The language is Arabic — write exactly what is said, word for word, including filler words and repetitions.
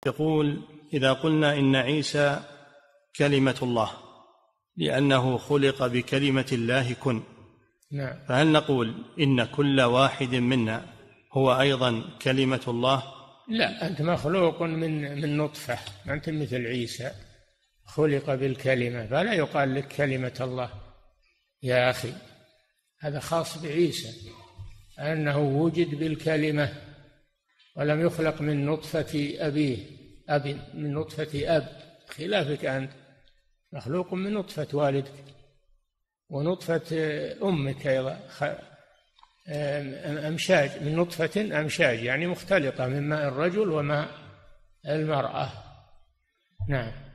يقول: إذا قلنا إن عيسى كلمة الله لأنه خلق بكلمة الله كن، نعم. فهل نقول إن كل واحد منا هو أيضا كلمة الله؟ لا، أنت مخلوق من من نطفة، ما أنت مثل عيسى خلق بالكلمة، فلا يقال لك كلمة الله يا أخي، هذا خاص بعيسى أنه وجد بالكلمة ولم يخلق من نطفة أبيه أب من نطفة أب، خلافك أنت مخلوق من نطفة والدك ونطفة أمك أيضا، أمشاج، من نطفة أمشاج يعني مختلطة من ماء الرجل وماء المرأة. نعم.